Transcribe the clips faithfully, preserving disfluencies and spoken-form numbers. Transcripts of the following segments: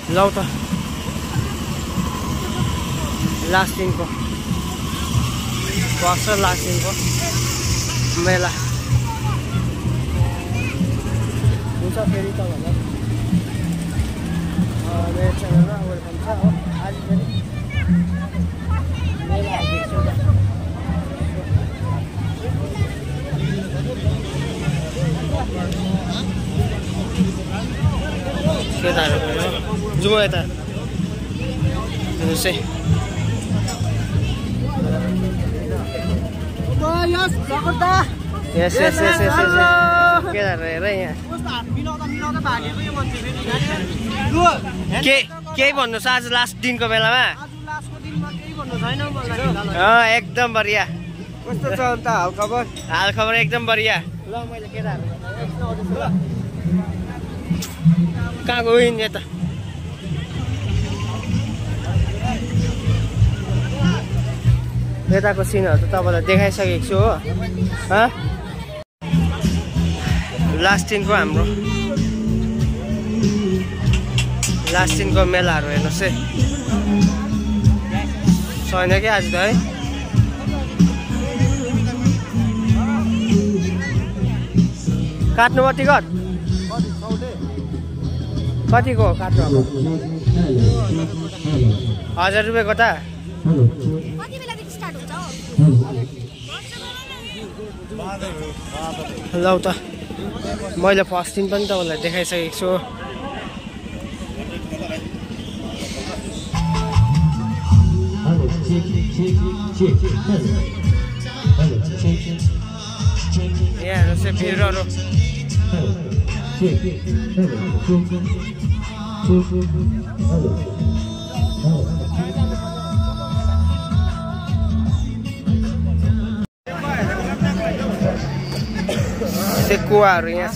लौ त लास्ट दिनको बक्स लास्ट दिनको मेला हुन्छ फेरि तपाईँहरूलाई मेरो च्यानलमा वेलकम छ हो। आज फेरि मेला आइदिएको छु केटाहरू जाउँ यता हेर्नुहोस् है यस यस यस यस केटाहरू हेर यहाँ के केही भन्नुहोस् आज लास्ट दिनको बेलामा एकदम बढिया कस्तो छ अन्त हाल खबर हाल खबर एकदम बढिया ल मैले केटाहरू कहाँ गयो नि यता यताको सिनहरू त तपाईँलाई देखाइसकेको छु हो। लास्ट दिनको हाम्रो लास्ट दिनको मेलाहरू हेर्नुहोस् है छैन कि आज त है काट्नु टिकट कतिको काट्नु अब हजार रुपियाँको त लौ त मैले फर्स्ट दिन पनि तपाईँलाई देखाइसकेको छु। यहाँ हेर्नुहोस् है भिडहरू त्यो कुवाहरू यहाँ छ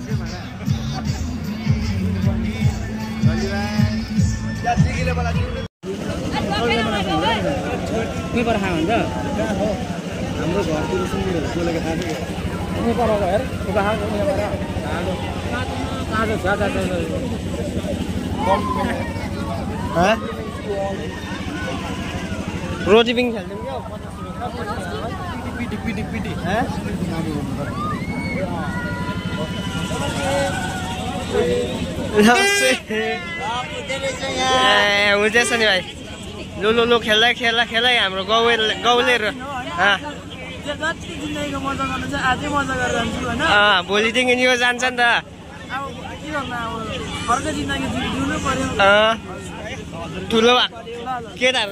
हाम्रो घरतिर सुँगुरहरू बोलेको थाहा रोटी पिङ खेल्थ्यौँ क्या पिटी पिटी हुँदैछ नि भाइ लु लु लु खेल्दै खेल्दा खेल्दै हाम्रो गाउँ गाउँलेहरू भोलिदेखि यो जान्छ नि त ठुलो केटाहरू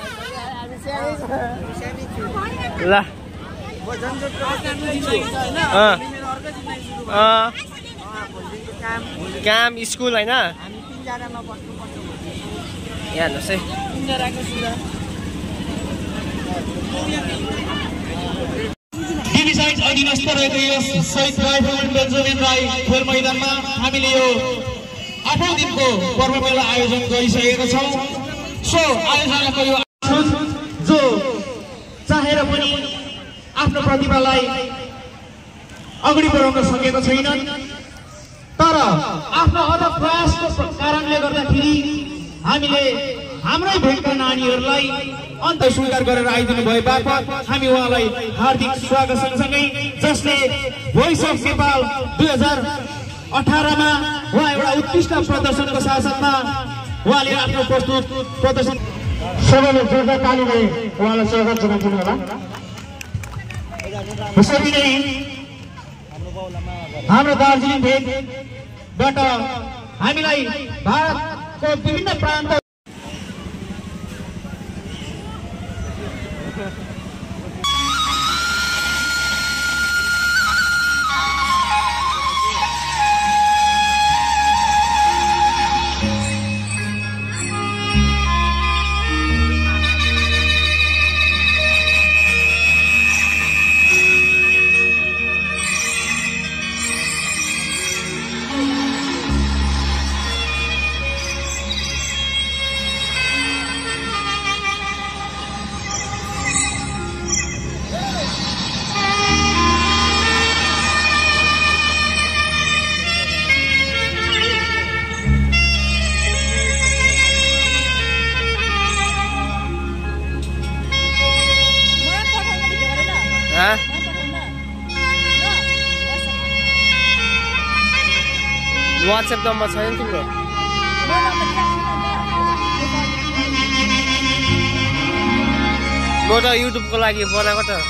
ल काम स्कुल होइन यहाँ हेर्नुहोस् है अधीनस्थ रहेको यो शहीद राइफल बेन्जामिन राई खेल मैदानमा हामीले यो आठौँ दिनको पर्व मेला आयोजन गरिसकेका छौँ। सो आयोजनाको यो जो चाहेर पनि आफ्नो प्रतिभालाई अगाडि बढाउन सकेको छैनन् तर आफ्नो अथक प्रयासको कारणले गर्दाखेरि हामीले हाम्रै भेगका नानीहरूलाई अन्त स्वीकार गरेर आइदिनु भए बापत हामी उहाँलाई हार्दिक स्वागत सँगसँगै जसले भोइस अफ नेपाल दुई हजार अठारमा उहाँ एउटा उत्कृष्ट प्रदर्शनको साथमा उहाँले आफ्नो प्रस्तुत प्रदर्शन सबैले जोरदार तालीले उहाँलाई स्वागत जनाइदिनु होला। यसरी नै हाम्रो दार्जिलिङ भेगबाट हामीलाई भारतको विभिन्न प्रान्त WhatsApp नम्बर छैन तिम्रो? म त युट्युबको लागि बनाएको त।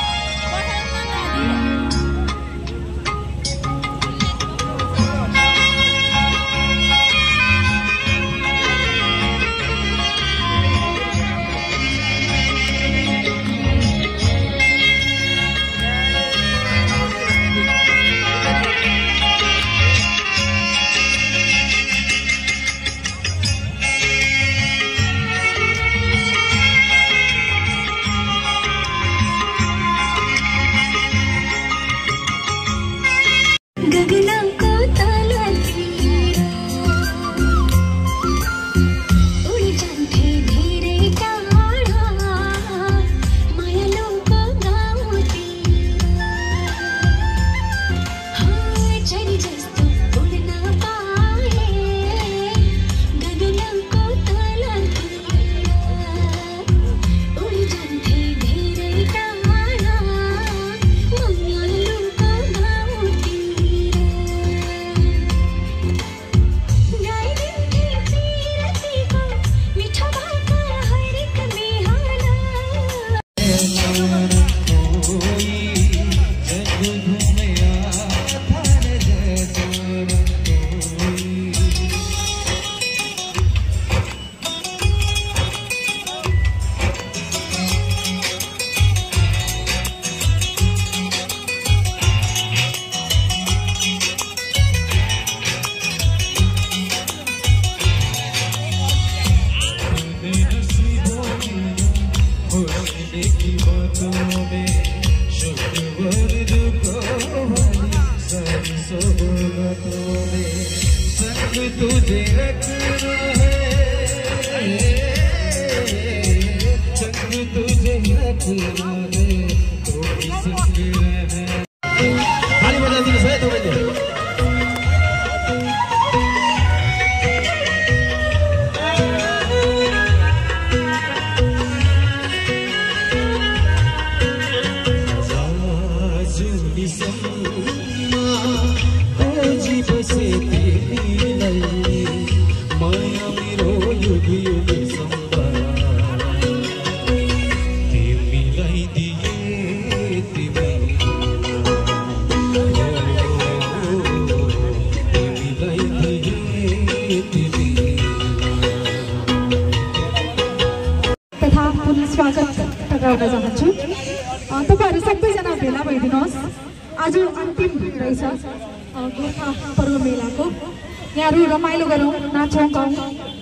तपाईहरु सबैजना भेला भइदिनुहोस्। आज अन्तिम रहेछ गोर्खा पर्व मेलाको। यहाँहरु रमाइलो गरौँ, नाचौँ, गाउँ।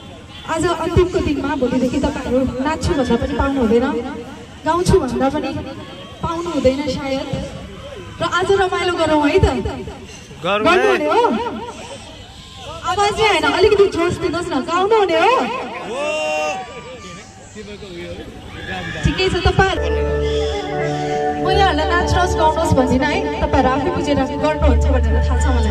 आज अन्तिमको दिनमा भोलिदेखि तपाईहरु नाच्छु भन्दा पनि पाउनु हुँदैन, गाउँछु भन्दा पनि पाउनु हुँदैन सायद। र आज रमाइलो गरौँ है त? गर्नुहुने हो? आवाज चाहिँ हैन, अलिकति जोस दिनुहोस् न। गाउनु हुने हो? ठिकै छ। तपाईहरु म यहाँहरूलाई नाच्नुहोस् गाउनुहोस् भन्दिनँ है, तपाईँहरू आफै बुझेर गर्नुहुन्छ भनेर थाहा छ मलाई।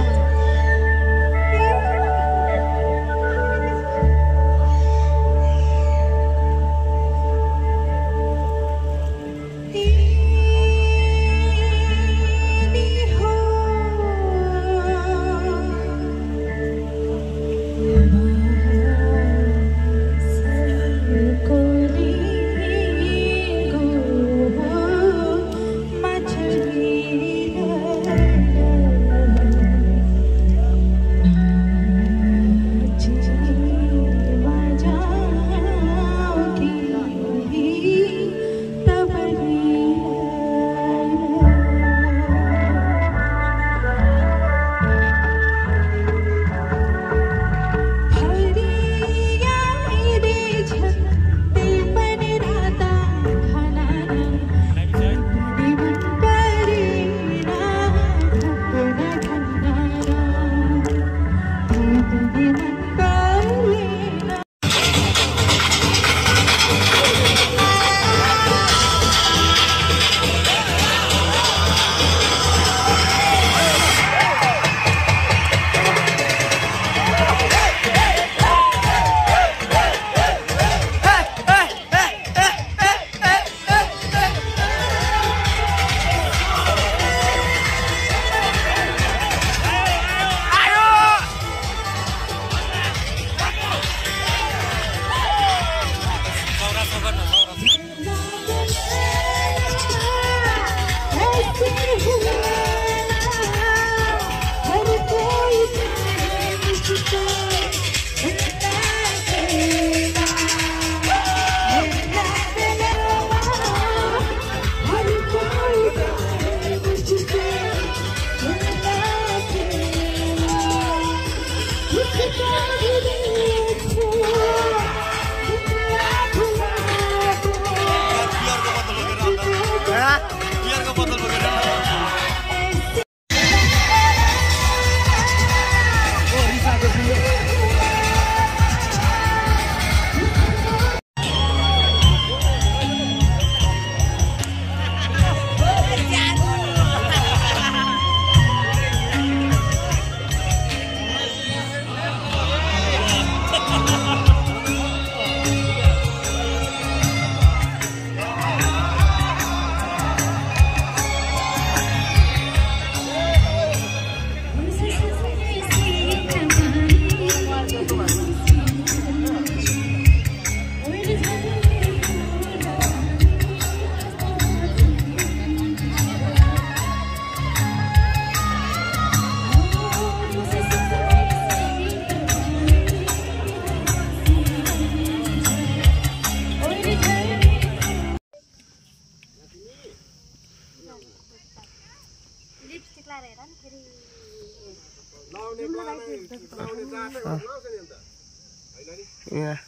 यहाँ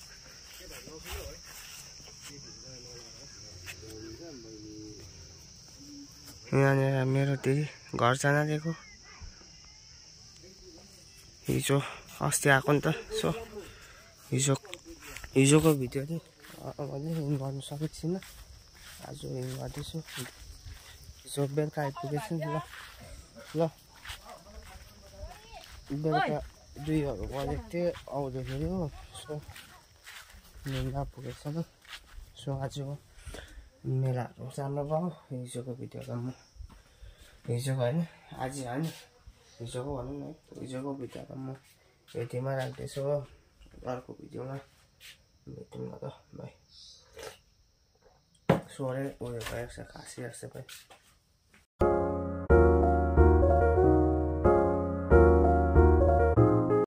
यहाँनिर मेरो त्यही घर जान दिएको हिजो अस्ति आएको नि त सो हिजो हिजोको भिडियो चाहिँ मैले इन गर्नु सकेको छैन आज इन गर्दैछु हिजो बेलुका आइपुगेछु नि ल ल बेलुका दुईहरू गरेको थिएँ आउँदाखेरि हो सो मेला पुगेको छैन सो आज मेलाहरू जानु भयो हिजोको भिडियोमा म हिजोको होइन आज होइन हिजोको भनौँ न हिजोको भिडियोमा म यतिमा राख्दैछु हो अर्को भिडियोमा भेटौँ न त भाइ सोरे उयो भइरहेको छ खाँसिरहेको छ भाइ